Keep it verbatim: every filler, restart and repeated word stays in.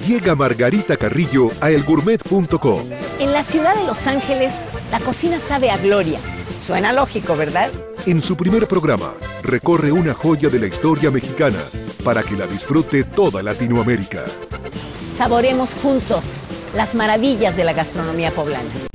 Llega Margarita Carrillo a elgourmet punto com. En la ciudad de Los Ángeles, la cocina sabe a gloria. Suena lógico, ¿verdad? En su primer programa, recorre una joya de la historia mexicana para que la disfrute toda Latinoamérica. Saboremos juntos las maravillas de la gastronomía poblana.